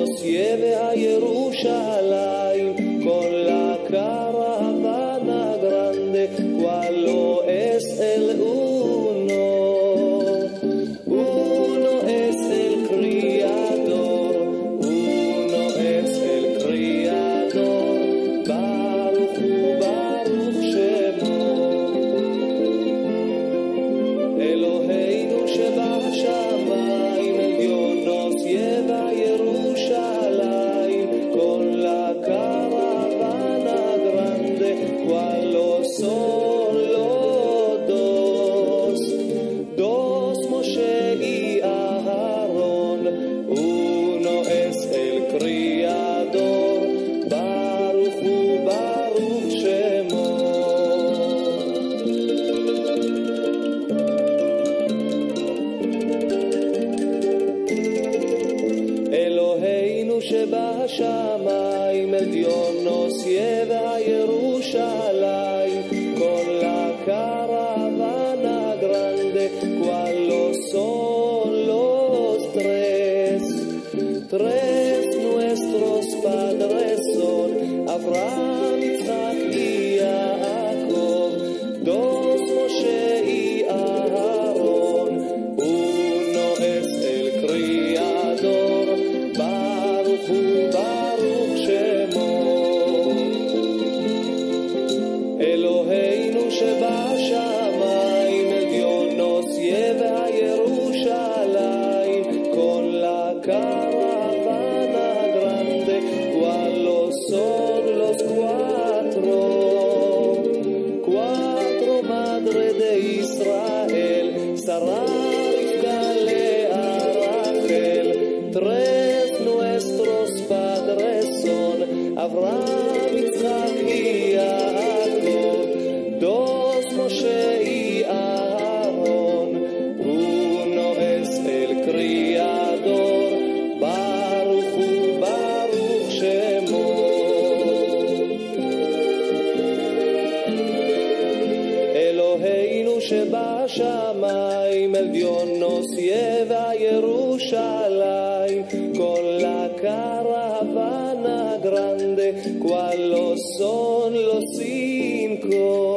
cieve a Jerusalén con la caravana grande, cual lo es el uno. Uno es el Criador, uno es el Criador. Baruch hu Baruch Shemo. Eloheinu שבשמיים עליונות יבא ירושלים con la caravana grande, cual son los dos Moshe y Aarón, uno es el Criador. Baruch hu Baruch Shemo. שבשמיים עליונות יבא ירושלים con la caravana grande, cual son los tres nuestros padres son Abraham, Isaac y Jacob, dos Moshe y Aarón, uno es el Criador. Baruch hu Baruch Shemo. Eloheinu שבשמיים עליונות יבא ירושלים con la caravana grande, cual son los cuatro madres de Israel, Sara, Rivka, Lea, Rachel. Tres nuestros padres son Abraham, Isaac y Jacob, dos Moshe y Aarón, uno es el Criador. Baruch hu Baruch Shemo. Eloheinu שבשמיים עליונות יבא ירושלים con la caravana grande, cual son los cinco.